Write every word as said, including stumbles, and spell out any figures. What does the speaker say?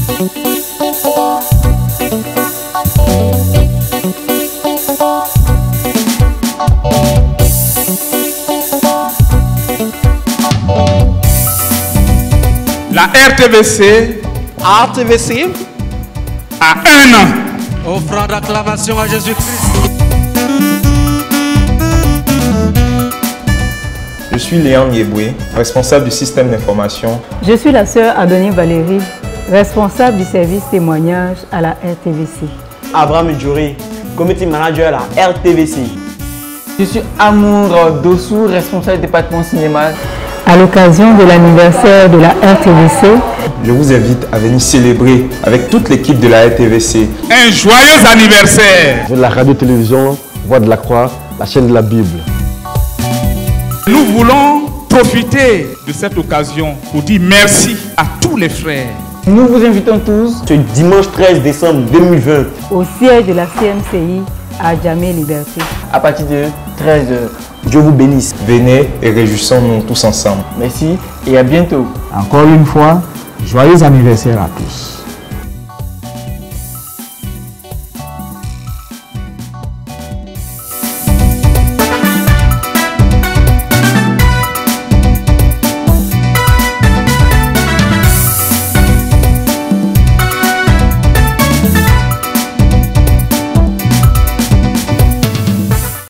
La R T V C, R T V C a un an. Offrant d'acclamation à Jésus-Christ. Je suis Léon Yeboué, responsable du système d'information. Je suis la sœur Adonie Valérie, responsable du service témoignage à la R T V C. Abraham Djouri, community manager à la R T V C. Je suis Amour Dossou, responsable du département cinéma. À l'occasion de l'anniversaire de la R T V C, Je vous invite à venir célébrer avec toute l'équipe de la R T V C. Un joyeux anniversaire. De la radio-télévision Voix de la Croix, la chaîne de la Bible. Nous voulons profiter de cette occasion pour dire merci à tous les frères. Nous vous invitons tous Ce dimanche treize décembre deux mille vingt au siège de la C M C I à Djamé Liberté. à partir de treize heures. Dieu vous bénisse. Venez et réjouissons-nous tous ensemble. Merci et à bientôt. Encore une fois, joyeux anniversaire à tous.